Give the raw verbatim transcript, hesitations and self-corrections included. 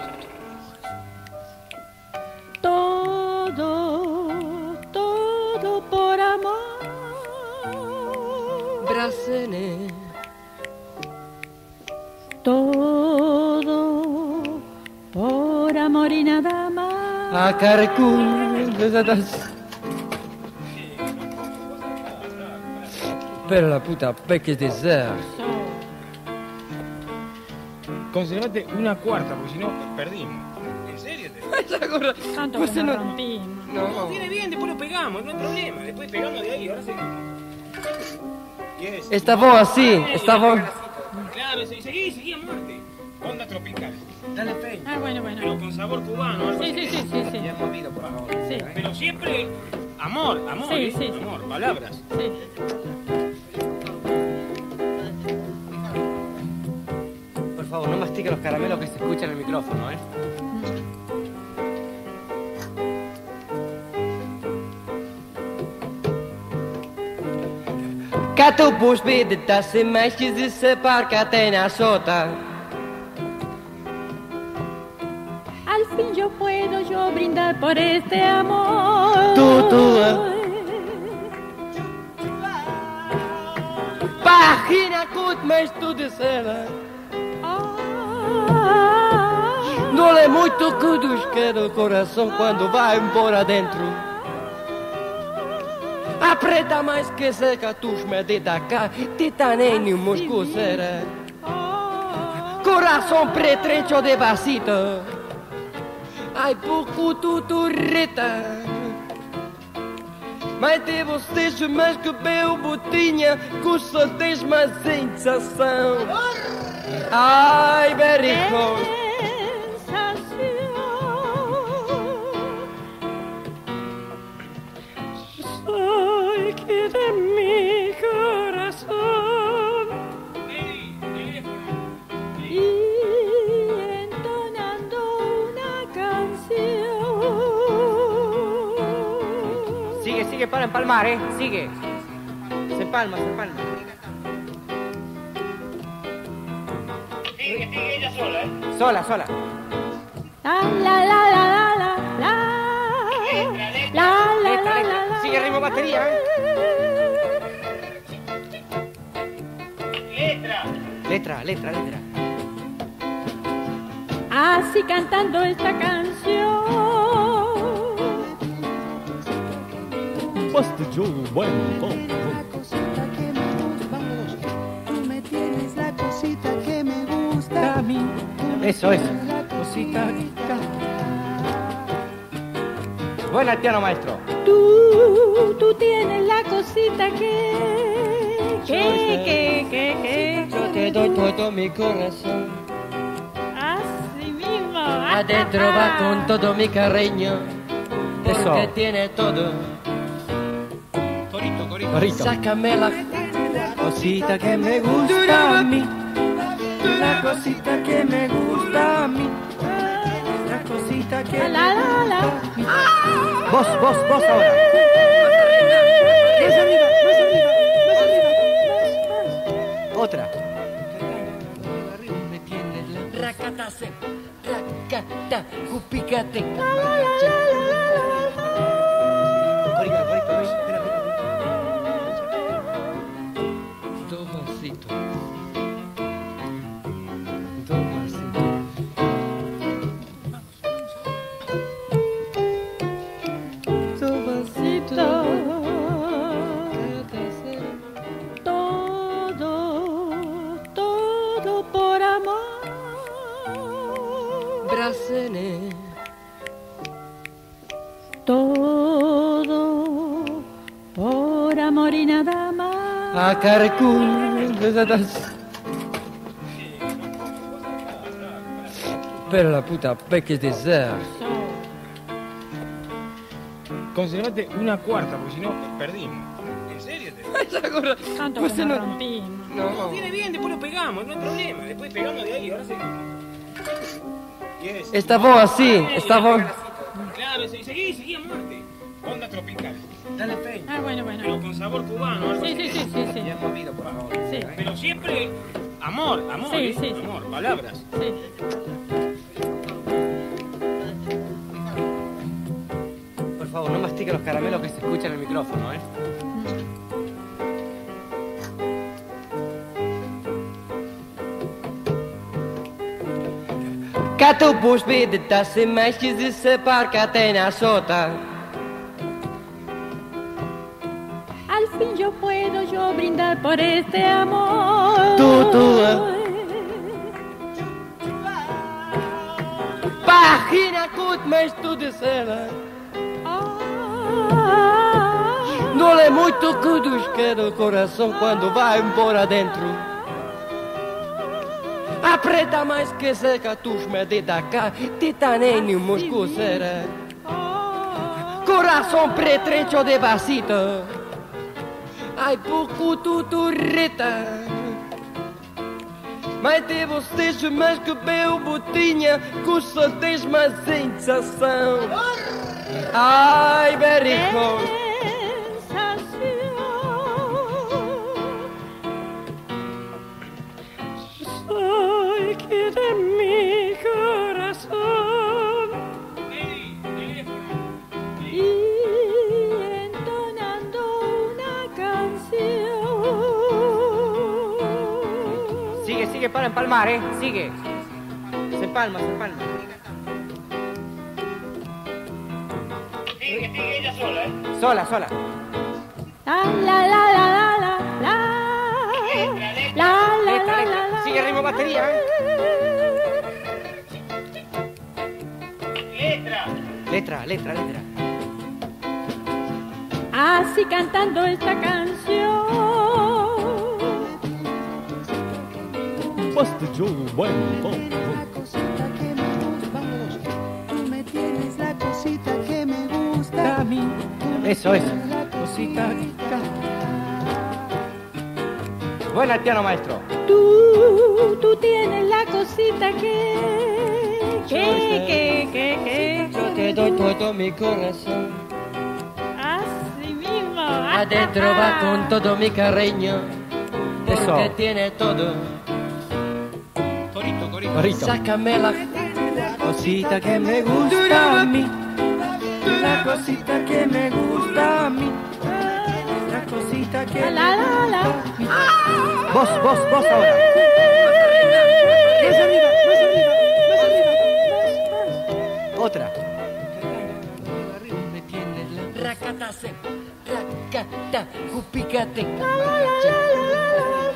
Todo, todo por amor. Brasene. Todo por amor y nada más. A Carcún. Pero la puta peque dessert. Conservate una cuarta, porque si no, perdimos. ¿En serio? Tanto Pues que no- nos rompimos. No, viene bien, después lo pegamos, no hay problema. Después pegamos de ahí, ahora seguimos. Yes. Está vos así, está vos. Claro, seguí, seguí, seguí a muerte. Onda tropical. Dale fe. Ah, bueno, bueno. Pero con sabor cubano, algo Sí, así. sí, sí, sí, sí. Ya movido, por favor. Sí. Pero siempre amor, amor, Sí, ¿eh? sí, sí. Amor, palabras. Sí. Por favor, no mastique los caramelos que se escuchan en el micrófono, ¿eh? Catopus de tasse meisjes de se parca tena sota. Al fin yo puedo yo brindar por este amor. Tú, tú, eh. Página cut mais tu de cela. Ah, Dole muito que do coração quando vai embora dentro. Apreta mais que seca tus medidas cá, titanênio musculosa. Coração pretrecho de vasita. Ai, pouco tu turreta. Mas de vocês mais que bem botinha, custa tens mais sensação. Ai, berrico. Soy que de mi corazón y entonando una canción. Sigue, sigue para empalmar, ¿eh? Sigue. Se empalma, se empalma. Sigue, sigue ella sola, ¿eh? Sola, sola. La la la la la la la la la Letra, la letra. la. Sigue ritmo batería, ¿eh? Letra. Letra, letra, letra. Así cantando esta canción. Basta Joe, bueno, vamos. La cosita que me gusta, tú me tienes la cosita que me gusta a mí. Eso, eso. La cosita Buena el piano, maestro. Tú, tú tienes la cosita que, que, que, que, que. Yo te doy todo mi corazón. Así mismo. Adentro va con todo mi cariño. Eso. Porque tiene todo. Corito, corito. Corito. Sácame la cosita que me gusta a mí. La cosita que me gusta a mí. La cosita que La, la, la. Vos, vos, vos ahora. Más arriba, más arriba, más arriba. Otra. Me tienes la racatase, racata, cupicate. Corito, corito, espera, espera. Tomasito. Tomasito. Tomasito. Todo, todo por amor. Brasene. Todo por amor y nada más. A Carcún. Pero la puta peque dessert. Conservate una cuarta, porque si no, perdimos. ¿En serio? Tanto Pues que nos no- rompimos. No, viene bien, después lo pegamos, no hay problema. Después pegamos de ahí, ahora seguimos. Yes. Está vos así, está vos. Claro, seguí, seguí, seguí a muerte. Onda tropical. Dale fe. Ah, bueno, Pero bueno. con sabor cubano, algo Sí, así. sí, sí, sí, sí. Ya movido, por favor. Sí. Pero siempre amor, amor, Sí, ¿eh? sí, sí. Amor, palabras. Sí. mastica los caramelos que se escuchan en el micrófono, ¿eh? Cato pus de tasse meisjes de se parca tena sota. Al fin yo puedo yo brindar por este amor. Tú, tú, eh. Página cut mais tu de cela. Não é muito que dos queda o coração quando vai embora dentro. Apreta mais que seca tus medida cá, titanênio musculosa. Coração pretrecho de vasito. Ai pouco tu turreta. Mas te vocês mais que bem botinha, custa tens mais sensação. Ai, berrico. Soy que de mi corazón y entonando una canción. Sigue, sigue para empalmar, eh, sigue. Se empalma, se empalma. Sigue, sigue ella sola, ¿eh? Sola, sola. La la la la la la la la la Letra, la letra. la. Sigue ritmo batería, eh. Letra. Letra, letra, letra. Así cantando esta canción. Basta yo, bueno, bon, La cosita que me gusta, vamos, tú me tienes la cosita que me gusta a mí. Eso, eso. Cosita. Buena el piano, maestro. Tú, tú tienes la cosita que, que, que, que, que. Yo te doy todo mi corazón. Así mismo. Adentro va con todo mi cariño. Eso. Que tiene todo. Corito, corito. Corito. Sácame la cosita que me gusta a mí. La cosita que me gusta a mí. La cosita que La, la, la, la. me gusta a mí. Vos, vos, vos ahora. Más arriba, más arriba, más arriba, más. Otra. Me tienes la Racatase, racata, cupicate. La, la, la, la, la.